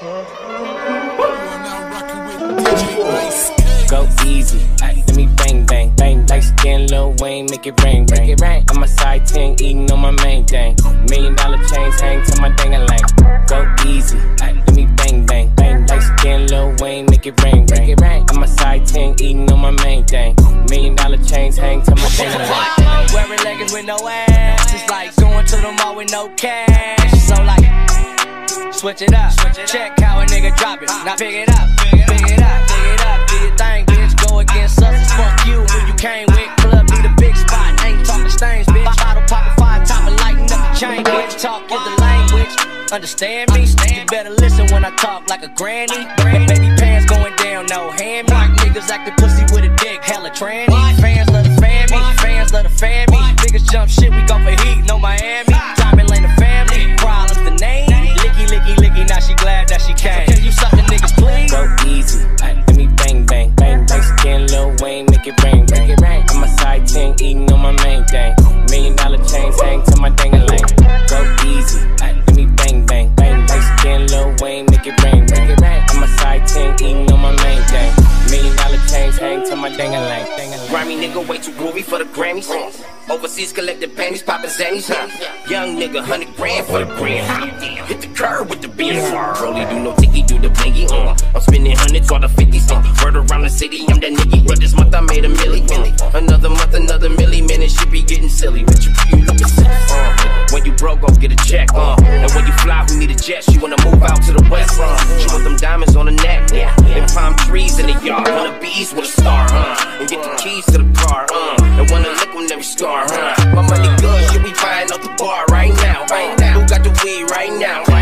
Go easy, let me bang bang bang. Like skin, Lil Wayne, make it rain rain. I'm a side 10, eating on my main thing. $1 million chains hang to my ding-a-lang. Go easy, let me bang bang bang. Like skin, Lil Wayne, make it rain rain. I'm a side 10, eating on my main thing. $1 million chains hang to my ding-a-lang. Wearing leggings with no ass, it's like going to the mall with no cash. So like, switch it up, check how a nigga drop it. Now pick it up, pick it up, pick it up. Do your thing, bitch, go against us, it's fuck you. Who you came with, club need a big spot. Ain't talking stains, bitch. Bottle poppin' fire, top and lightin' up the chain, bitch. Talk is the language, understand me? You better listen when I talk like a granny. Baby pants going down, no hand me. Niggas actin' pussy with a dick, hella tranny. Fans love to fan me, fans love to fan me. Niggas jump shit, we go for heat, no Miami. Diamond Lane the family, problems the name. Licky, licky, licky, now she glad that she came. Can you suck the niggas, please? Go easy, let me bang bang bang. Like skin, Lil Wayne, make it rain rain. I'm a side 10, eating on my main thing. $1 million chains hang to my ding-a-lang. Go easy, let me bang bang bang. Like skin, Lil Wayne, make it rain rain. I'm a side 10, eating on my main thing. $1 million chains hang to my ding-a-lang. Grimy nigga way too groovy for the Grammys. Overseas collecting panties, poppin' zannies, Young nigga, 100 grand for the brand. Hit the curb with the beans. Rolly do no ticky, do the blingy. I'm spending hundreds while the 50s. Word around the city, I'm that nigga. But this month I made a milli. Another month, another milli. Man, it should be getting silly. But you lookin' sick. When you broke, go get a check. And when you fly, who need a jet? She wanna move out to the west. She want them diamonds on the neck. And palm trees in the yard. Wanna bees with a star. And get the keys to the car. And wanna lick on every scar. My money good, shit we buying off the bar right now. Who got the weed right now?